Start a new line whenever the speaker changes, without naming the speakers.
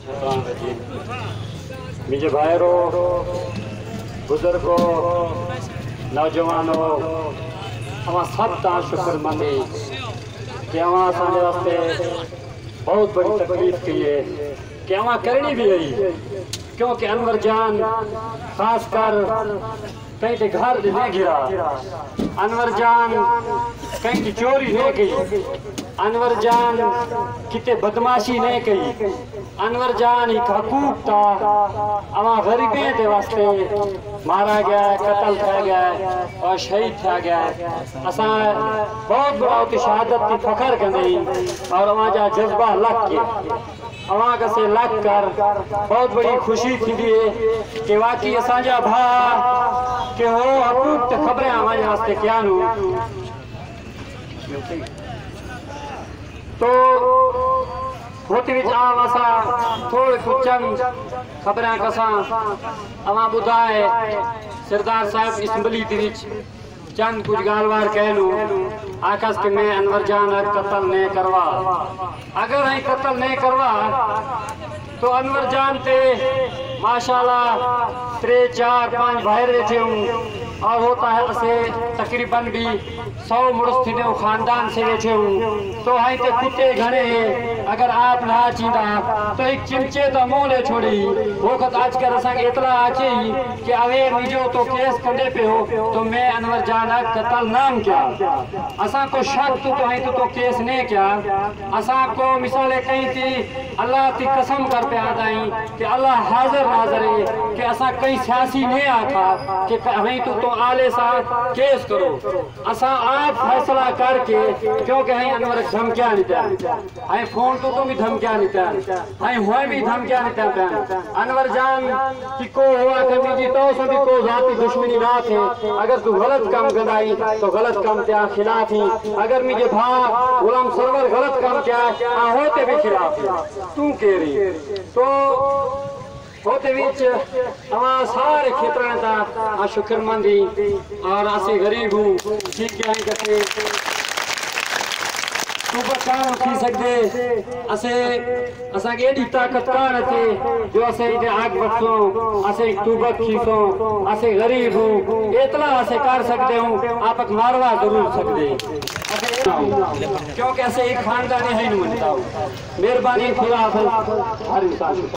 मुझे भाइरों, बुजुर्गों, नौजवानों, अवां सब ता शुक्रमंदी कि अवां असांजे वास्ते बहुत बड़ी तकलीफ की है कि अवां करनी भी है, क्योंकि अनवर जान खास कर कहीं के घर नहीं गिरा, अनवर जान कहीं की चोरी नहीं की, अनवर जान किते बदमाशी नहीं की, अनवर जान एक हकूक था अवां गरीबें के वास्ते मारा गया, कत्ल किया गया और शहीद किया गया। असा बहुत बड़ा शहादत की फखर कंदी और अवां जा जज्बा लग के अवां कसे लग कर बहुत बड़ी खुशी थी है कि वाकई असांजा भा के हो हकूक तो खबरें हमारे वास्ते क्या नु तो होती विच आम असा थोड़े कुछ चंद खबरें कसा अवां बुधाए सरदार साहब इसम्बली दी विच चंद कुछ गालवार कहलू आकाश के मैं अनवर जान कत्ल नहीं करवा, अगर नहीं कत्ल नहीं करवा तो अनवर जान ते माशाल्लाह 3, 4, 5 भाई बैठे हूँ और होता है असे तकरीबन भी 100 मुड़स थी खानदान से बैठे हूँ तो हाई ते कुत्ते घने हैं, अगर आप ना चींदा तो एक चिमचे तो मुँह ले छोड़ी वो खत आज कर असा इतला आचे ही कि अवेर मुझो तो केस कंदे पे हो तो मैं अनवर जान कत्ल नाम क्या असा को शक तो हाई तो केस नहीं क्या असा को मिसाले कहीं थी अल्लाह की कसम कर पे आदाई कि अल्लाह हाजिर नाजर है कि असा कहीं सियासी नहीं आखा कि हमें तो आले सा केस करो, असा आप फैसला करके क्योंकि हमें अनवर धमकिया नहीं था, हमें फोन तो भी धमकिया नहीं था, हमें हुए भी धमकिया नहीं था। अनवर जान की को हुआ कमी जी तो सभी को जाती दुश्मनी ना थे, अगर तू गलत काम गदाई तो गलत काम त्या खिलाफ ही, अगर मुझे भा गुलाम सरवर गलत काम क्या होते भी खिलाफ तू कह रही तो होते बीच हमारा सारे क्षेत्र का शुक्रमंदी और असे गरीब हूँ ठीक क्या करते तू काम थी सकते असे असा के एडी ताकत कान थे जो असे इधर आग बख्शो असे तुबक खीसो असे गरीब हूँ इतना असे कर सकते हूँ आप मारवा जरूर सकते क्योंकि ऐसे एक खानदानी है नहीं मनता हूँ। मेहरबानी खुदा हाफिज़ हर इंसान।